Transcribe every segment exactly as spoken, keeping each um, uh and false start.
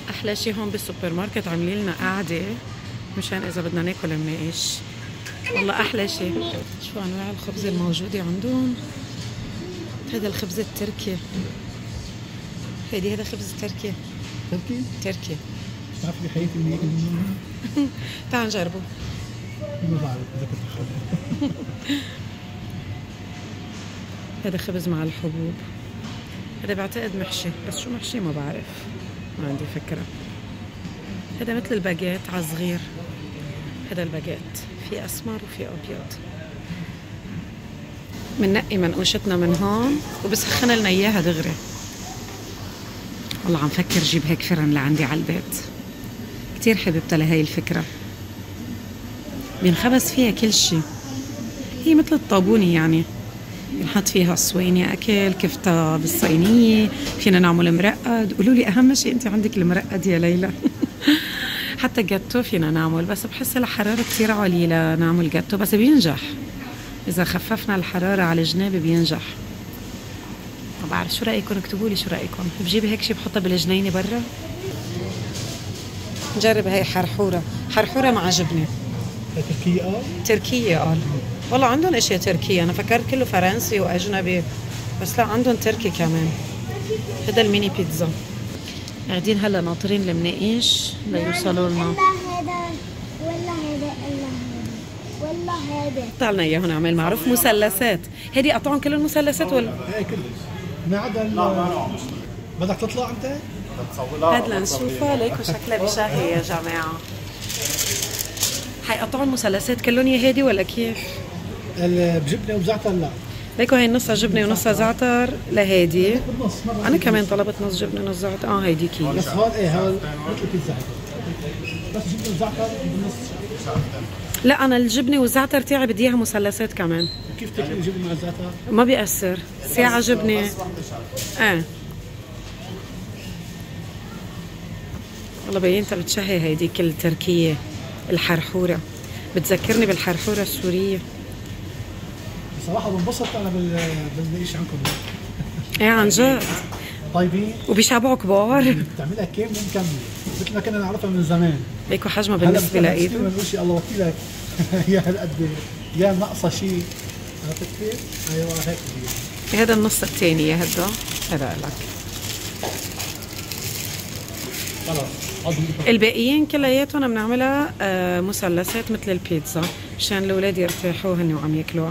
احلى شيء هون بالسوبر ماركت عاملين لنا قاعده مشان اذا بدنا ناكل مناقش. والله احلى شيء. شو انواع الخبز الموجوده عندهم؟ هذا الخبز التركي. هيدي هذا خبز تركي. تركي؟ تركي. بتعرفي بحياتي اني اكل منه؟ تعال نجربه. ما بعرف اذا كنت بحبه. هذا خبز مع الحبوب. هذا بعتقد محشي، بس شو محشي ما بعرف، ما عندي فكرة. هذا مثل الباجيت على صغير. هذا الباجيت في أسمر وفي أبيض. مننقي منقوشتنا من هون وبسخن لنا إياها دغري. والله عم فكر جيب هيك فرن لعندي على البيت. كتير حبيبتها لهي الفكرة. بينخبز فيها كل شي. هي مثل الطابونة يعني. بنحط فيها الصويني أكل، كفتة بالصينية، فينا نعمل مرقد. قولوا لي أهم شيء أنت عندك المرقد يا ليلى. حتى جاتو فينا نعمل، بس بحس الحرارة كتير عالية لنعمل جاتو، بس بينجح إذا خففنا الحرارة على الجناب بينجح. ما بعرف شو رأيكم، اكتبوا لي شو رأيكم. بجيب هيك شي بحطها بالجنينة برا. نجرب هاي حرحورة، حرحورة مع جبنة. تركية قال؟ تركية قال. والله عندهم اشياء تركية، انا فكرت كله فرنسي واجنبي، بس لا عندهم تركي كمان. هذا الميني بيتزا. قاعدين هلا ناطرين المناقيش ليوصلوا لنا. هذا ولا هذا الا هذا ولا هذا. طلعنا اياهم نعمل معروف مثلثات. هذه قطعهم كل المثلثات ولا؟ ايه كله. ما عدا بدك تطلع انت؟ هاد لنشوفها ليكو شكلها بشهي يا جماعة. حيقطعوا المثلثات كلهم يا هادي ولا كيف؟ بجبنه وبزعتر لا. ليكو هي نصها جبنه ونصها زعتر لهادي. انا كمان طلبت نص جبنه نص زعتر. اه هيدي كيف. بس هون ايه هون مثل بيتزا. بس جبنه وزعتر بالنص. لا انا الجبنه والزعتر تاعي بدي اياها مثلثات كمان. كيف تاكل الجبنه مع الزعتر؟ ما بيأثر. ساعة جبنه. اه والله بينتها بتشهي هيديك التركيه الحرحوره. بتذكرني بالحرحوره السوريه. بصراحه بنبسط انا بالمناقيش عندكم. ايه عن جد. طيبين وبيشبعوا كبار. بتعملها كيف مو مكمله مثل ما كنا نعرفها من زمان. ليكو حجمها بالنسبه لايده. هلا بنقول شيء الله وكيلك. يا هالقد يا ناقصه شيء. عرفت كيف؟ ايوه هيك بدي. هذا النص الثاني يا هذا. هذا لك. خلص. الباقيين كلياتهم بنعملها آه مثلثات مثل البيتزا مشان الاولاد يرتاحوا هن وعم ياكلوها.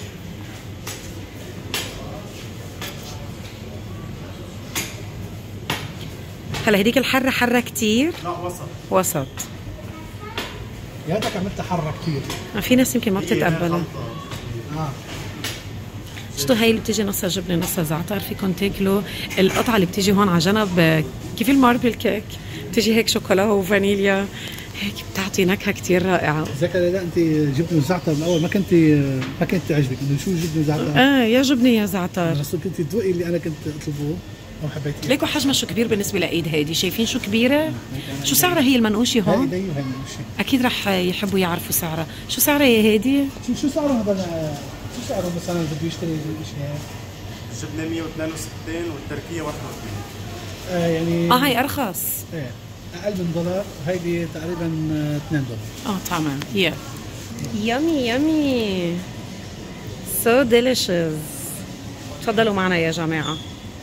هلا هديك الحره حره كتير؟ لا وسط. وسط. يا هذاك عملتها حره كثير. ما في ناس يمكن ما بتتقبلها. اه شفتوا هي اللي بتيجي نصها جبنه نصها زعتر، فيكم تاكلوا القطعه اللي بتيجي هون على جنب كيف الماربل كيك، بتيجي هيك شوكولا وفانيليا هيك بتعطي نكهه كثير رائعه. زكا لا انت جبنه وزعتر من اول ما كنت ما كنت تعجبك انه شو جبنه وزعتر؟ اه يا جبنه يا زعتر. بس كنت تذوقي اللي انا كنت اطلبه او حبيتيه. ليكوا حجمها شو كبير بالنسبه لايد هيدي، شايفين شو كبيره؟ شو سعرها هي المنقوشه هون؟ هي هي المنقوشه اكيد رح يحبوا يعرفوا سعرها. شو سعرها يا هيدي؟ شو شو سعره هذا؟ شو سعره مثلا بده يشتري شيء هيك؟ الجبنه مية واثنين وستين والتركيه واحد وأربعين. آه يعني اه هي ارخص. ايه اقل من دولار وهيدي تقريبا اثنين دولار. اه تمام. يا يامي يامي سو ديليشس. تفضلوا معنا يا جماعه.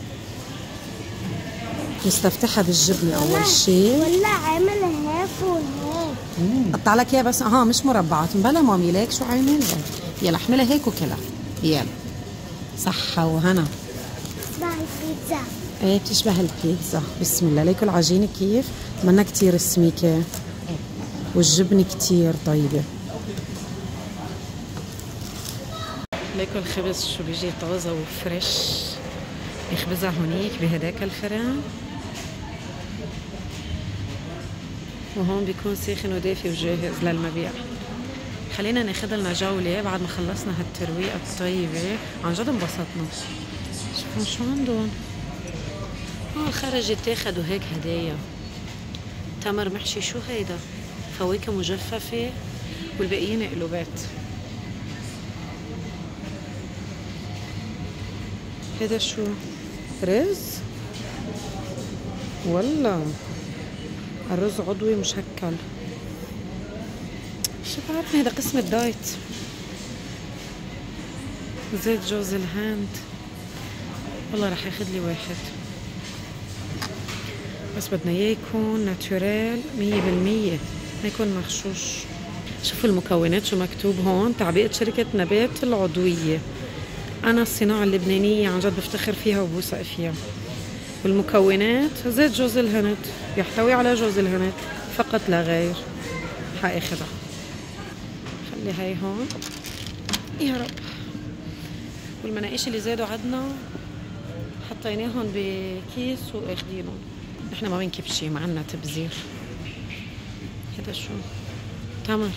نستفتحها بالجبنه اول شيء. ولا عامل هيك وهيك. قطع لك اياها بس اه مش مربعات. بلا مامي ليك شو عامل؟ يلا احملها هيك وكلها. يلا صحة وهنا. تشبه البيتزا. ايه بتشبه البيتزا. بسم الله. ليكوا العجينة كيف؟ منا كتير سميكة والجبنة كتير طيبة. ليكوا الخبز شو بيجي طازة وفريش. يخبزها هونيك بهداك الفرن، وهون بيكون ساخن ودافي وجاهز للمبيع. خلينا ناخذ لنا جولة بعد ما خلصنا هالترويقة الطيبة. عن جد انبسطنا. شوفوا شو عندهم. اه خرجت تاخدوا هيك هدايا. تمر محشي. شو هيدا؟ فواكه مجففة والباقيين قلوبات. هيدا شو؟ رز؟ والله الرز عضوي مشكل. شو بعرفني هذا قسم الدايت. زيت جوز الهند والله رح ياخد لي واحد، بس بدنا اياه يكون ناتوريل مية بالمية، ما يكون مغشوش. شوفوا المكونات شو مكتوب هون: تعبئة شركة نبات العضوية. أنا الصناعة اللبنانية عن جد بفتخر فيها وبوثق فيها. والمكونات زيت جوز الهند، يحتوي على جوز الهند فقط لا غير. حاخدها، خلي هاي هون يا رب. والمناقيش اللي زادوا عدنا حطيناهم بكيس واخدينهم. نحن ما بنكب شي، ما عنا تبذير. هذا شو؟ تمر.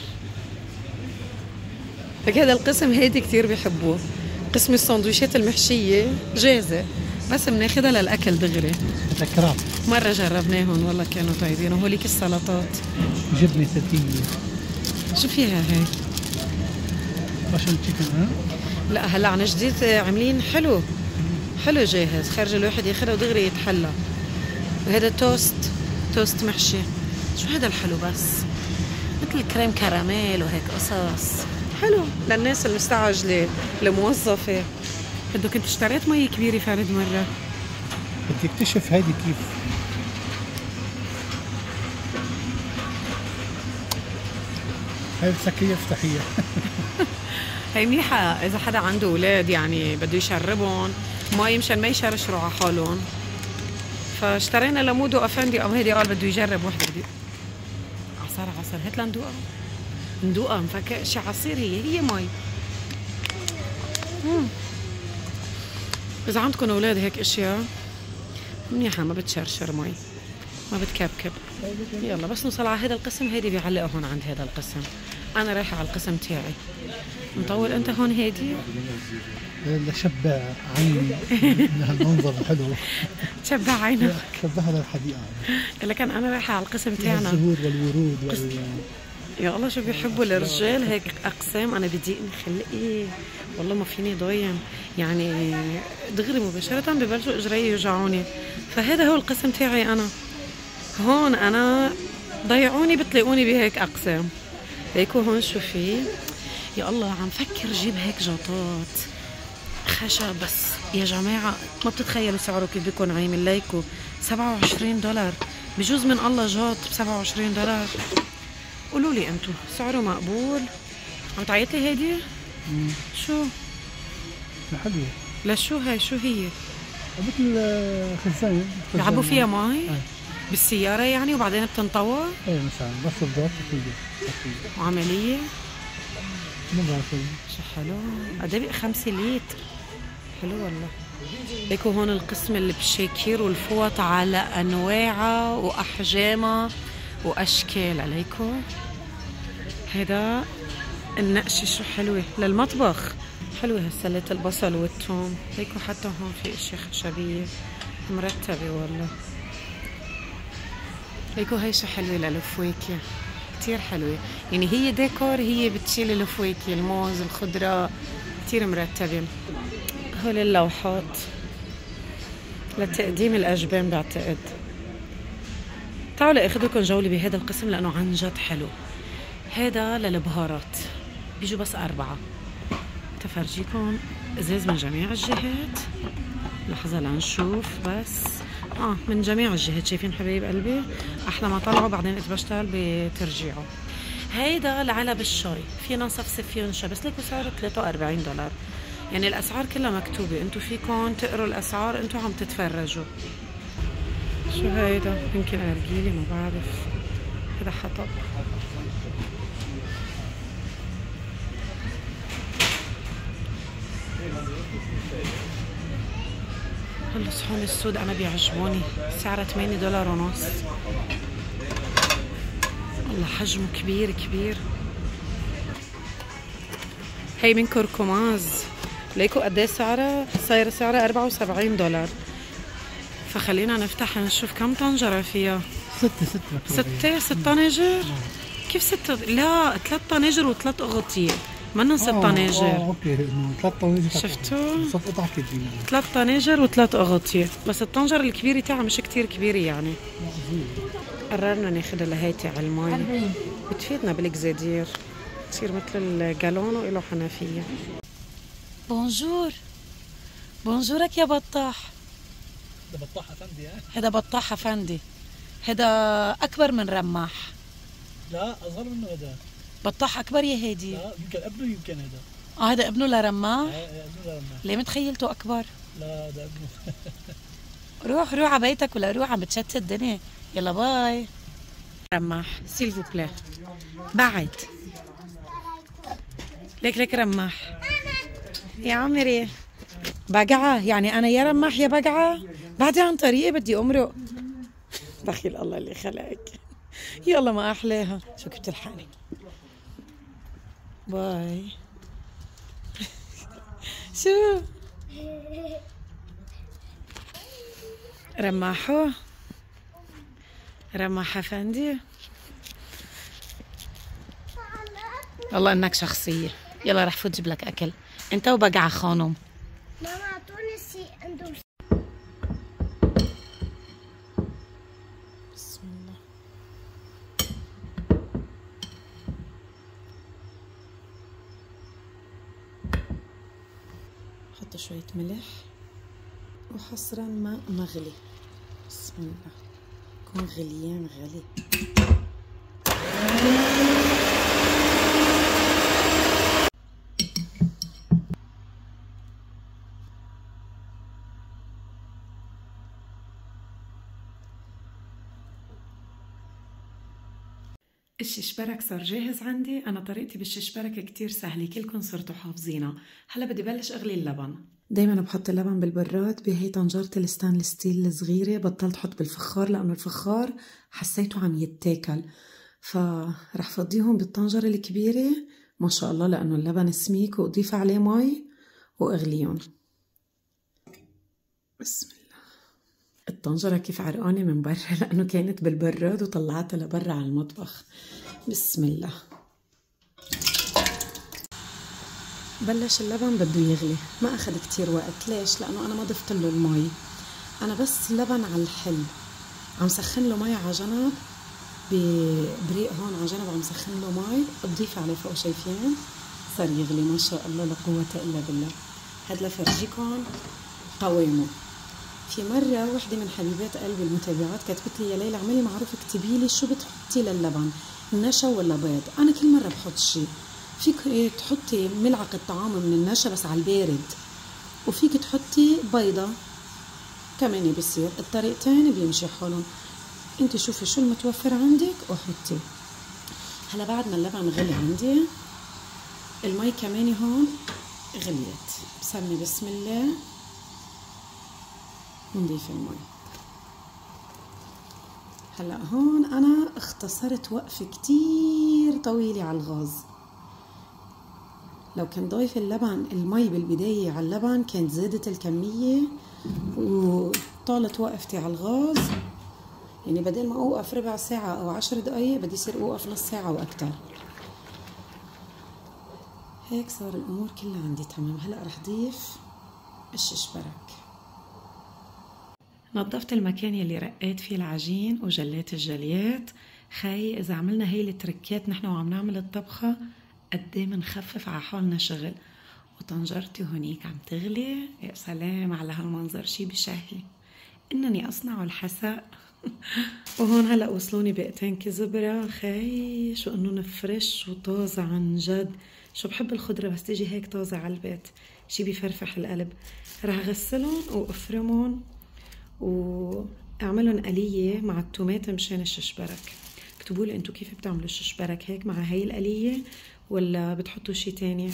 لك هذا القسم هيدي كتير بيحبوه، قسم السندويشات المحشية جاهزة بس بناخدها للأكل دغري. هذا كراب. مرة جربناهم والله كانوا طيبين. وهوليك السلطات جبنة تركية. شو فيها هاي؟ باشن تشيكن. ها؟ لا هلا عن جديد عاملين حلو حلو جاهز، خرج الواحد ياخدها ودغري يتحلى. وهذا توست، توست محشي. شو هذا الحلو بس؟ مثل كريم كراميل وهيك قصص حلو للناس المستعجلة الموظفة. بدك كنت اشتريت مي كبيرة فرد مرة. بدي اكتشف هيدي كيف. هاي بسكية افتحية. هي منيحة إذا حدا عنده أولاد يعني بده يشربهم مي مشان ما يشرشروا على حالهم. فاشترينا لمودو أفندي أو هيدي قال بده يجرب وحدة. بدي عصار عصر هات لندوقها ندوقها مفكر شي عصير. هي هي مي. مم. إذا عندكم أولاد هيك أشياء منيحة ما بتشرشر مي ما بتكبكب. يلا بس نوصل على هذا القسم هيدي بيعلقوا هون عند هذا القسم. أنا رايحة على القسم تاعي. مطول أنت هون هيدي؟ لشبع عيني من هالمنظر الحلو. تشبع عينك. شبهها للحديقة. لكن أنا رايحة على القسم تاعنا. الزهور والورود وال... يا الله شو بيحبوا الرجال هيك أقسام. أنا بضيقني خلقي والله ما فيني ضايم يعني دغري مباشرة ببلشوا إجري يوجعوني. فهذا هو القسم تاعي أنا هون. أنا ضيعوني بتلاقوني بهيك أقسام. ليكو هون شو في. يا الله عم فكر جيب هيك جاطات خشب بس يا جماعة ما بتتخيلوا سعره كيف بيكون عامل. ليكو سبعة وعشرين دولار بجوز من الله جاط بسبعة وعشرين دولار. قولوا لي انتو سعره مقبول؟ عم تعيط لي هيدي؟ شو؟ حلوة. لشو هاي شو هي؟ مثل خزان بيعبوا فيها مي؟ آه. بالسيارة يعني وبعدين بتنطوى؟ ايه مثلا بس الضغط كله وعملية؟ ما بعرف شو حلو. قد ايه خمسة لتر. حلو والله. ليكو هون القسم اللي بالشاكير والفوط على انواعها واحجامها واشكال. عليكو هذا النقشه شو حلوه للمطبخ. حلوه هالسلة البصل والثوم. ليكو حتى هون في اشياء خشبيه مرتبه والله. ليكو هي شو حلوه للفواكه كتير حلوه يعني. هي ديكور هي بتشيل الفواكه الموز الخضره كتير مرتبه. هول اللوحات لتقديم الاجبان بعتقد. تعالوا لاخذكم جوله بهذا القسم لانه عن جد حلو. هذا للبهارات بيجوا بس اربعه. تفرجيكم ازاز من جميع الجهات. لحظه لنشوف بس. اه من جميع الجهات. شايفين حبايب قلبي احلى ما طلعوا بعدين اذا بشتغل بترجيعه. هيدا لعلب الشاي فينا نصفصف فيه ونشرب بس ليكو سعره ثلاثة وأربعين دولار يعني. الاسعار كلها مكتوبه انتو فيكم تقروا الاسعار انتو عم تتفرجوا. شو هيدا؟ يمكن ارجيلي ما بعرف. هذا حطب. الصحون السود انا بيعجبوني سعرها ثمانية دولار ونص. الله حجمه كبير كبير. هي من كركماز. ليكو قد ايه سعرها؟ صايره سعرها أربعة وسبعين دولار. فخلينا نفتح نشوف كم طنجره فيها. ستة ستة ستة ست طناجر. كيف ستة؟ لا ثلاث طناجر وثلاث اغطيه. منهم ست طناجر. اه اوكي، انه ثلاث طناجر. شفتوا؟ صف قطع كبيرة. ثلاث طناجر وثلاث اغاطير، بس الطنجرة الكبيرة تاعها مش كتير كبيرة يعني. قررنا ناخدها لهيتي على المي، بتفيدنا بالكزادير، تصير مثل الجالون وإله حنفية. بونجور. بونجورك يا بطاح. هذا بطاح افندي. ها هذا بطاح افندي، هذا اكبر من رماح. لا اصغر منه هذا. بطاح اكبر يا هادي. لا يمكن ابنه، يمكن هذا. اه هذا ابنه لرماح؟ ايه ابنه لرماح. ليه متخيلته اكبر؟ لا هذا ابنه. روح روح على بيتك ولا روح عم بتشتت الدنيا. يلا باي. رماح سيلفو بلا بعد ليك ليك رماح يا عمري. بقعة يعني أنا يا رماح يا بقعة، بعدي عن طريقي بدي أمرق. بخيل الله اللي خلقك. يلا ما أحلاها. شو كنت الحقني. باي. شو رماحو رماح أفندي، والله إنك شخصية. يلا رح فوت جيب لك أكل أنت وبقعة خانم. ماما اعطوني سي اندومي. بسم الله. حط شوية ملح وحصرا ماء مغلي. بسم الله. كون غليان غلي. الششبرك صار جاهز عندي. أنا طريقتي بالششبرك كتير سهلة، كلكم صرتوا حافظينها. هلا بدي بلش أغلي اللبن. دايما بحط اللبن بالبراد بهي طنجرة الستانلس ستيل الصغيرة. بطلت حط بالفخار لأنه الفخار حسيته عم يتاكل، فرح فضيهم بالطنجرة الكبيرة ما شاء الله لأنه اللبن سميك، وأضيف عليه مي وأغليهم. بسم الله. الطنجرة كيف عرقانة من برا لأنه كانت بالبراد وطلعتها لبرا على المطبخ. بسم الله. بلش اللبن بده يغلي، ما أخذ كتير وقت. ليش؟ لأنه أنا ما ضفت له المي، أنا بس لبن على الحل. عم سخن له مي على جنب، ببريق هون على جنب عم سخن له مي، بضيف عليه فوق. شايفين؟ صار يغلي ما شاء الله لا قوة إلا بالله. هاد لفرجيكم قوامه. في مرة وحدة من حبيبات قلبي المتابعات كتبت لي يا ليلى اعملي معروف اكتبي لي شو بتحطي للبن، نشا ولا بيض؟ أنا كل مرة بحط شيء. فيك تحطي ملعقة طعام من النشا بس على البارد، وفيك تحطي بيضة كمان بيصير. الطريقتين بيمشي حالهم. انت شوفي شو المتوفر عندك وحطي. هلا بعد ما اللبن غلي عندي، المي كمان هون غليت. بسمي بسم الله ونضيف المي. هلا هون انا اختصرت وقفة كتير طويلة على الغاز. لو كان ضايف اللبن المي بالبداية على اللبن كانت زادت الكمية وطالت وقفتي على الغاز. يعني بدل ما اوقف ربع ساعة او عشر دقايق بدي يصير اوقف نص ساعة واكتر. هيك صار الامور كلها عندي تمام. هلا رح ضيف الششبرك. نظفت المكان يلي رقيت فيه العجين وجليت الجليات. خي اذا عملنا هي التركات نحن وعم نعمل الطبخة قد ايه بنخفف على حالنا شغل. وطنجرتي هونيك عم تغلي. يا سلام على هالمنظر، شي بشهي. انني اصنع الحساء. وهون هلا وصلوني بقتين كزبرة. خي شو انه فريش وطازة عن جد. شو بحب الخضرة بس تيجي هيك طازة على البيت، شي بيفرفح القلب. رح غسلهم وافرمهم واعملهم قلية مع التومات مشان الششبرك. اكتبوا لي انتو كيف بتعملوا الششبرك، هيك مع هاي القلية ولا بتحطوا شي تاني؟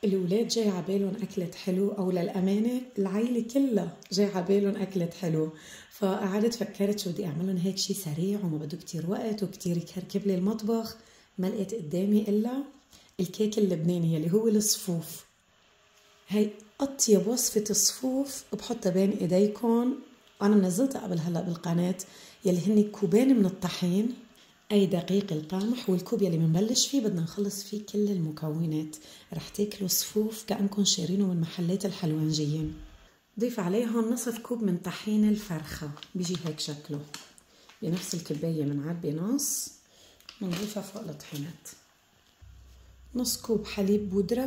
الولاد جاي عبالهم أكلت حلو، أو للأمانة العيلة كلها جاي عبالهم أكلت حلو. فقعدت فكرت شو بدي أعملهم هيك شي سريع وما بده كتير وقت وكتير يكركب لي المطبخ. ما لقيت قدامي إلا الكيك اللبناني اللي هو الصفوف. هي أطيب وصفة الصفوف بحطها بين إيديكم، أنا منزلتها قبل هلأ بالقناة، يلي هن كوبين من الطحين، أي دقيق القمح، والكوب يلي بنبلش فيه بدنا نخلص فيه كل المكونات. رح تاكلوا صفوف كأنكم شارينه من محلات الحلوانجيين. ضيف عليهم نصف كوب من طحين الفرخة، بيجي هيك شكله بنفس الكباية. بنعبي نص بنضيفها فوق الطحينات. نص كوب حليب بودرة،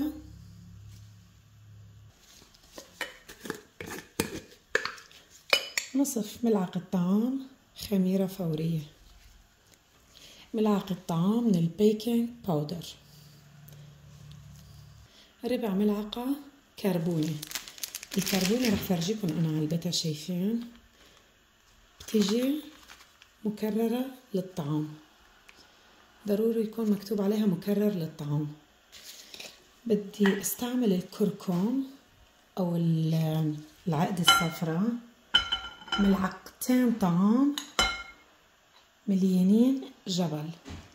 نصف ملعقة طعام خميرة فورية، ملعقة طعام من البيكنج باودر، ربع ملعقة كربونة. الكربونة رح فرجيكم أنا علبتها، شايفين بتيجي مكررة للطعام، ضروري يكون مكتوب عليها مكرر للطعام. بدي استعمل الكركم أو العقد الصفراء، ملعقتين طعام مليانين جبل.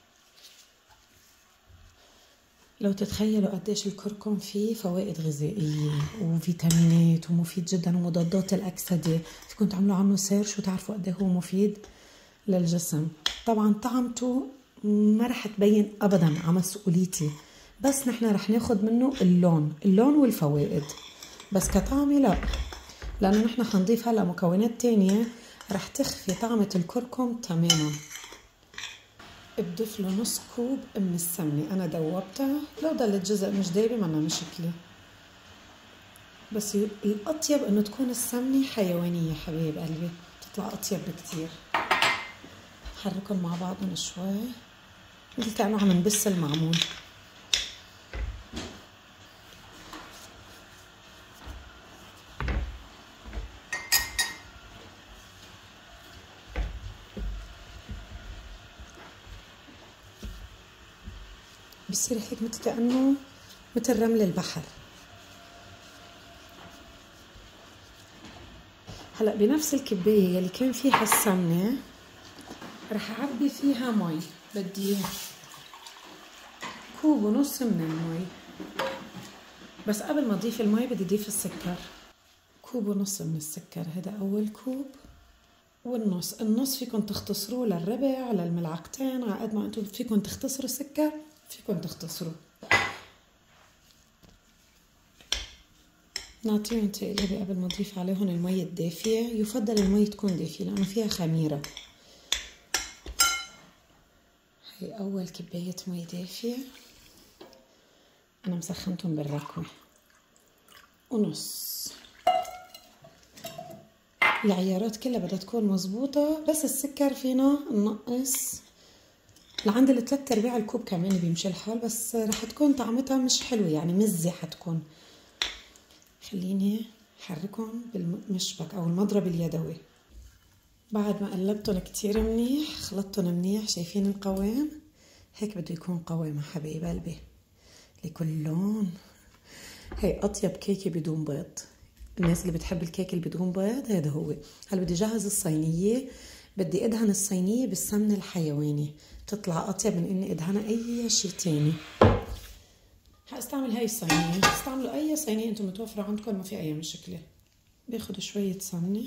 لو تتخيلوا قديش الكركم فيه فوائد غذائية وفيتامينات ومفيد جدا ومضادات الأكسدة، فيكم تعملوا عنه سيرش وتعرفوا قد هو مفيد للجسم. طبعا طعمته ما رح تبين أبدا على مسؤوليتي، بس نحن رح ناخد منه اللون اللون والفوائد، بس كطعمي لا، لأنه نحن حنضيف هلا مكونات تانية رح تخفي طعمة الكركم تماما. بضيف له نص كوب من السمنة، أنا دوبتها، لو ضلت جزء مش دايبة منا مشكلة، بس الأطيب إنه تكون السمنة حيوانية حبايب قلبي، تطلع أطيب بكتير. حركهم مع بعضهم شوي مثل كأنه عم نبس المعمول. بصير هيك مثل كأنه مثل رمل البحر. هلا بنفس الكباية يلي كان فيها السمنة رح أعبي فيها مي، بدي كوب ونص من المي، بس قبل ما أضيف المي بدي أضيف السكر. كوب ونص من السكر، هذا أول كوب، والنص النص فيكم تختصروه للربع للملعقتين، على قد ما أنتم فيكم تختصروا السكر فيكم تختصروا. نعطيهم تقليبة قبل ما أضيف عليهم المي الدافية، يفضل المي تكون دافية لأنه فيها خميرة. هي أول كباية مي دافية، أنا مسخنتهم بالركوة، ونص. العيارات كلها بدها تكون مزبوطة، بس السكر فينا ننقص لعند الثلاث ارباع الكوب كمان بيمشي الحال، بس رح تكون طعمتها مش حلوة يعني مزة حتكون. خليني حركهم بالمشبك او المضرب اليدوي. بعد ما قلبتهم كتير منيح، خلطتهم منيح، شايفين القوام؟ هيك بده يكون قوامه حبايب قلبي لكل لون. هي اطيب كيكه بدون بيض، الناس اللي بتحب الكيك اللي بدون بيض هذا هو. هلا بدي جهز الصينيه، بدي ادهن الصينيه بالسمن الحيواني، تطلع اطيب من اني ادهنها اي شيء تاني. هستعمل هاي الصينيه، استعملوا اي صينيه انتم متوفره عندكم ما في اي مشكله. باخد شويه سمنه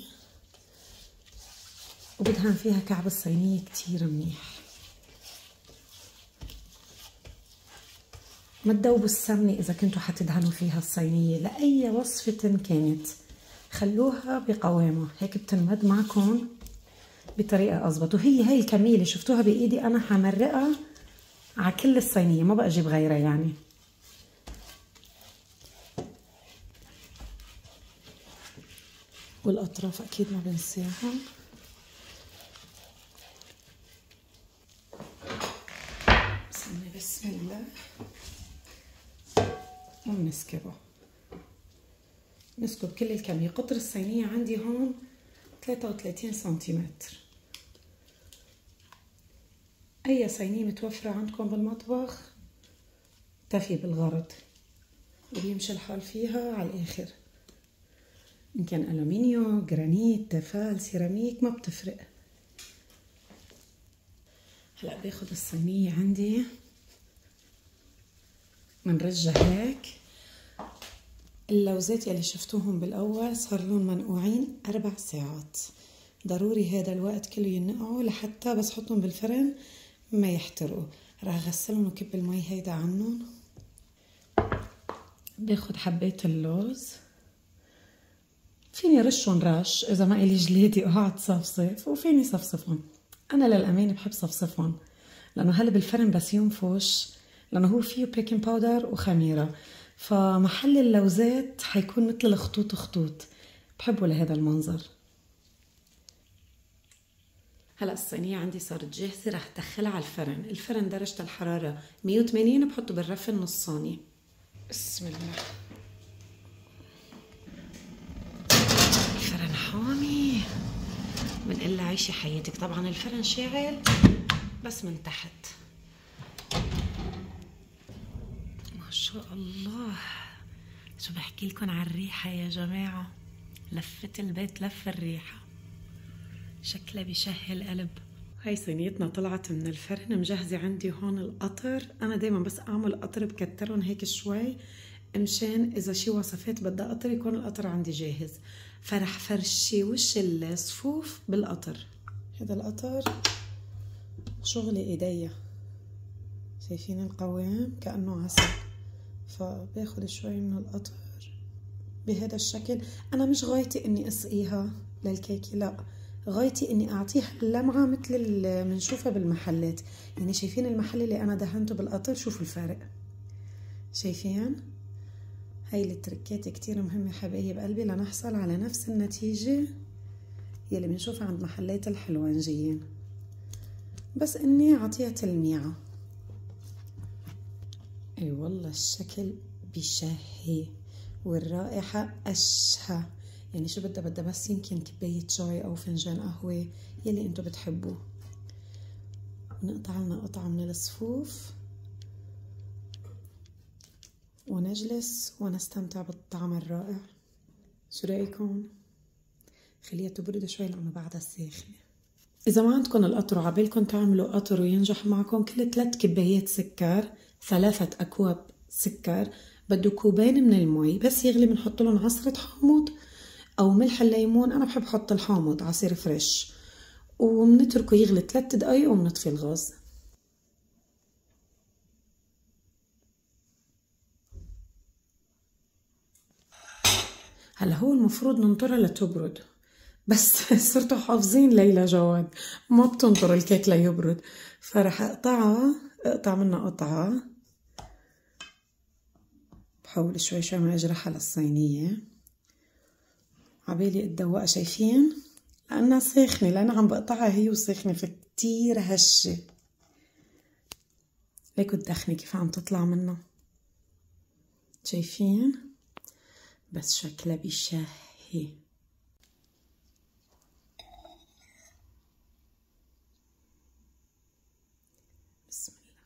وبدهن فيها كعب الصينيه كتير منيح. ما تدوبوا السمنه اذا كنتوا حتدهنوا فيها الصينيه لاي وصفه كانت، خلوها بقوامها هيك بتنمد معكم بطريقه اضبط. وهي هاي الكميه اللي شفتوها بايدي انا حمرقها على كل الصينيه، ما بقى اجيب غيرها يعني. والاطراف اكيد ما بنساهم. بسم الله وبنسكبه. نسكب كل الكمية. قطر الصينية عندي هون ثلاثة وثلاثين سنتيمتر. أي صينية متوفرة عندكم بالمطبخ تفي بالغرض. وبيمشي الحال فيها على الآخر، إن كان ألومنيوم، جرانيت، تيفال، سيراميك، ما بتفرق. هلأ باخد الصينية عندي منرجع هيك. اللوزات يلي شفتوهم بالأول صار لهم منقوعين أربع ساعات، ضروري هذا الوقت كله ينقعوا لحتى بس حطهم بالفرن ما يحترقوا. راح غسلهم وكب المي هيدا عنهم. باخد حبات اللوز، فيني رشهم رش إذا ما إلي جليدي وقعد صفصف، وفيني صفصفهم. أنا للأمانة بحب صفصفهم لأنه هلا بالفرن بس ينفش، لأنه هو فيه بيكنج باودر وخميرة، فمحل اللوزات حيكون مثل الخطوط خطوط، بحبه لهذا المنظر. هلا الصينية عندي صارت جاهزة، راح ادخلها على الفرن. الفرن درجة الحرارة مية وثمانين، بحطه بالرف النصاني. بسم الله. الفرن حامي، بنقول لها عيشي حياتك. طبعا الفرن شاعل بس من تحت. ما شاء الله، شو بحكي لكم على الريحة يا جماعة، لفت البيت لف الريحة، شكلها بيشهي القلب. هاي صينيتنا طلعت من الفرن، مجهزة عندي هون القطر. أنا دايما بس أعمل قطر بكترهم هيك شوي مشان إذا شي وصفات بدها قطر يكون القطر عندي جاهز. فرح فرشي وش الصفوف بالقطر. هذا القطر شغل إيديا، شايفين القوام كأنه عسل. فباخد شوي من القطر بهذا الشكل. أنا مش غايتي إني أسقيها للكيكة، لا، غايتي إني أعطيها اللمعة مثل اللي بنشوفها بالمحلات. يعني شايفين المحل اللي أنا دهنته بالقطر، شوفوا الفرق، شايفين؟ هاي التركات كتير مهمة حبايب قلبي لنحصل على نفس النتيجة يلي بنشوفها عند محلات الحلوانجيين، بس إني أعطيها تلميعة. اي والله الشكل بيشهي والرائحة أشهى. يعني شو بدها بدها بس يمكن كباية شاي أو فنجان قهوة يلي انتو بتحبوه. نقطع لنا قطعة من الصفوف ونجلس ونستمتع بالطعم الرائع. شو رأيكم؟ خليها تبرد شوي لأنه بعدها ساخنة. إذا ما عندكم القطر وعبالكم تعملوا قطر وينجح معكم، كل ثلاث كبايات سكر، ثلاثة أكواب سكر، بده كوبين من المي بس يغلي، بنحط لهم عصرة حامض أو ملح الليمون. أنا بحب حط الحامض عصير فريش، وبنتركه يغلي ثلاث دقايق وبنطفي الغاز. هلا هو المفروض ننطرها لتبرد، بس صرتوا حافظين ليلى جواد ما بتنطر الكيك ليبرد، فرح اقطعها، اقطع منها قطعة، بحاول شوي شوي ما اجرحها للصينية عبالي اتدوقها. شايفين؟ لأنها ساخنة، لأن عم بقطعها هي وساخنة فكتير هشة. ليكوا الدخنة كيف عم تطلع منها، شايفين؟ بس شكلها بيشهي. بسم الله.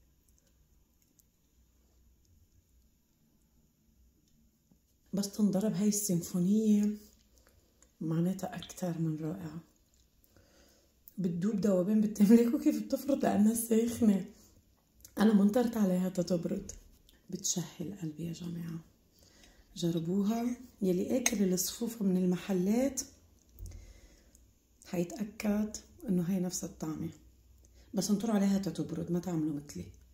بس تنضرب هاي السيمفونية معناتها أكتر من رائعة، بتدوب دوبين بتملكوا كيف بتفرط لأنها ساخنة. أنا منطرت عليها تتبرد، بتشهي القلب يا جماعة. جربوها، يلي اكل الصفوف من المحلات حيتأكد انه هي نفس الطعمة، بس انطروا عليها تتبرد، ما تعملوا مثلي.